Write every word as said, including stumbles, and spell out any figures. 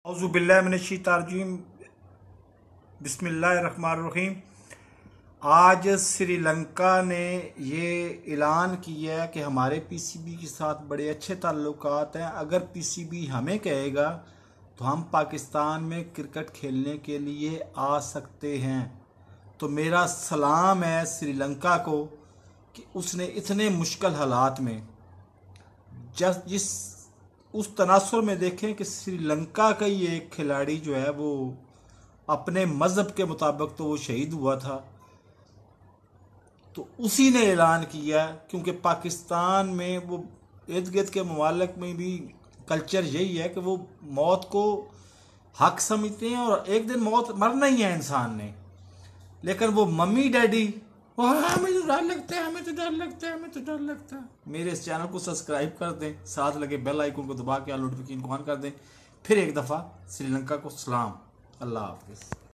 औज़ुबिल्लाहिमिनश्शैतानिर्रजीम बिस्मिल्लाहिर्रहमानिर्रहीम। आज श्रीलंका ने ये ऐलान किया कि हमारे पीसीबी के साथ बड़े अच्छे ताल्लुकात हैं। अगर पीसीबी हमें कहेगा तो हम पाकिस्तान में क्रिकेट खेलने के लिए आ सकते हैं। तो मेरा सलाम है श्रीलंका को कि उसने इतने मुश्किल हालात में जस जिस उस तनासुर में देखें कि श्रीलंका का ही एक खिलाड़ी जो है वो अपने मज़हब के मुताबिक तो वो शहीद हुआ था, तो उसी ने ऐलान किया। क्योंकि पाकिस्तान में वो इर्द गिर्द के ममालिक में भी कल्चर यही है कि वो मौत को हक समझते हैं और एक दिन मौत मरना ही है इंसान ने। लेकिन वो मम्मी डैडी वो हमें तो डर लगता है, हमें तो डर लगता है, हमें तो डर लगता है। मेरे इस चैनल को सब्सक्राइब कर दें, साथ लगे बेल आइकन को दबा के नोटिफिकेशन को ऑन कर दें। फिर एक दफ़ा श्रीलंका को सलाम। अल्लाह हाफिज़।